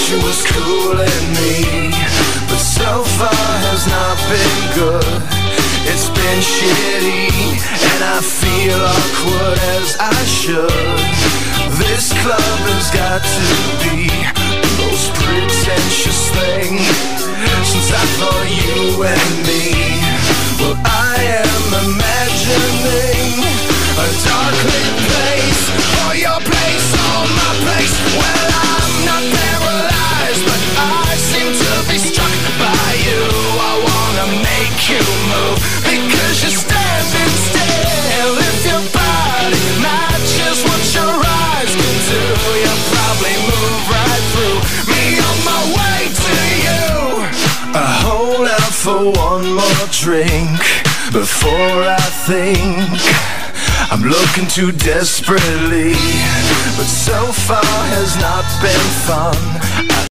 she was cooling me, but so far has not been good. It's been shitty, and I feel awkward as I should. This club has got to be the most pretentious thing since I thought you and me. Well, I am imagining a dark lit place, or your place, or my place. Well, I'm not paralyzed, but I seem to be struck by you. I wanna make you move, because you're standing still. If your body matches what your eyes can do, you'll probably move right through me on my way to you. I hold out for one more drink before I think I'm looking too desperately, but so far has not been fun.